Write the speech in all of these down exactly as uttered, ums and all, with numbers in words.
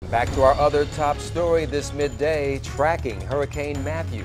Back to our other top story this midday, tracking Hurricane Matthew.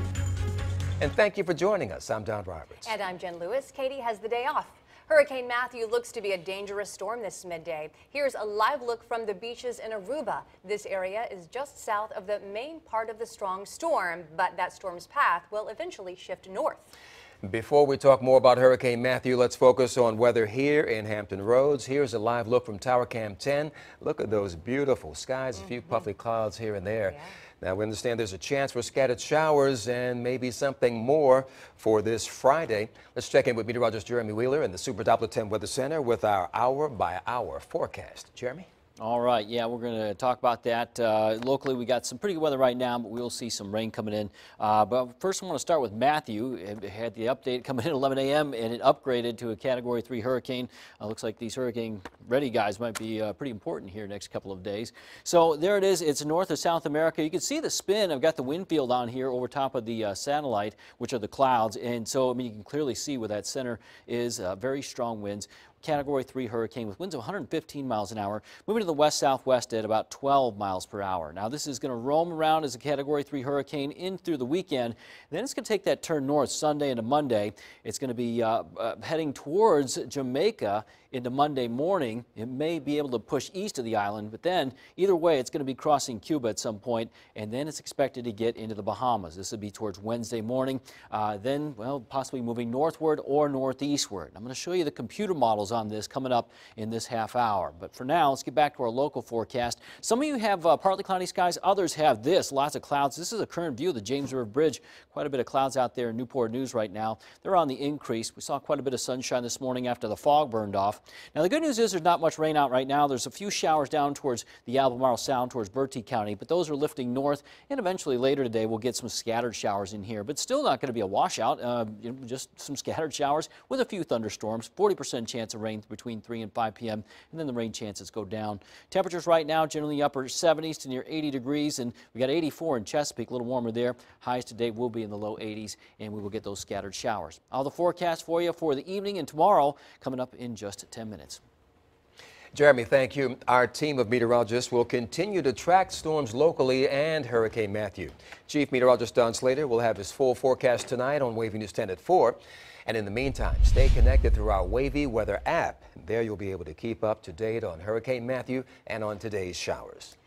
And thank you for joining us. I'm Don Roberts. And I'm Jen Lewis. Katie has the day off. Hurricane Matthew looks to be a dangerous storm this midday. Here's a live look from the beaches in Aruba. This area is just south of the main part of the strong storm, but that storm's path will eventually shift north. Before we talk more about Hurricane Matthew, let's focus on weather here in Hampton Roads. Here's a live look from Tower Cam ten. Look at those beautiful skies, mm-hmm. a few puffy clouds here and there. Yeah. Now, we understand there's a chance for scattered showers and maybe something more for this Friday. Let's check in with meteorologist Jeremy Wheeler in the Super Doppler ten Weather Center with our hour-by-hour forecast. Jeremy? All right, yeah, we're going to talk about that. Uh, locally, we got some pretty good weather right now, but we'll see some rain coming in. Uh, but first, I want to start with Matthew. It had the update coming in at eleven a m and it upgraded to a Category three hurricane. Uh, looks like these hurricane-ready guys might be uh, pretty important here next couple of days. So there it is. It's north of South America. You can see the spin. I've got the wind field on here over top of the uh, satellite, which are the clouds. And so, I mean, you can clearly see where that center is. Uh, very strong winds. Category three hurricane with winds of one hundred fifteen miles an hour, moving to the west-southwest at about twelve miles per hour. Now, this is going to roam around as a Category three hurricane in through the weekend. Then it's going to take that turn north Sunday into Monday. It's going to be uh, uh, heading towards Jamaica into Monday morning. It may be able to push east of the island, but then either way, it's going to be crossing Cuba at some point, and then it's expected to get into the Bahamas. This would be towards Wednesday morning. Uh, then, well, possibly moving northward or northeastward. I'm going to show you the computer models on this coming up in this half hour. But for now, let's get back to our local forecast. Some of you have uh, partly cloudy skies. Others have this, lots of clouds. This is a current view of the James River Bridge. Quite a bit of clouds out there in Newport News right now. They're on the increase. We saw quite a bit of sunshine this morning after the fog burned off. Now, the good news is there's not much rain out right now. There's a few showers down towards the Albemarle Sound, towards Bertie County, but those are lifting north, and eventually later today we'll get some scattered showers in here, but still not going to be a washout, uh, you know, just some scattered showers with a few thunderstorms, forty percent chance of rain between three and five p m, and then the rain chances go down. Temperatures right now generally upper seventies to near eighty degrees, and we got eighty-four in Chesapeake, a little warmer there. Highs today will be in the low eighties, and we will get those scattered showers. All the forecast for you for the evening and tomorrow coming up in just ten minutes. Jeremy, thank you. Our team of meteorologists will continue to track storms locally and Hurricane Matthew. Chief Meteorologist Don Slater will have his full forecast tonight on Wavy News ten at four. And in the meantime, stay connected through our Wavy Weather app. There you'll be able to keep up to date on Hurricane Matthew and on today's showers.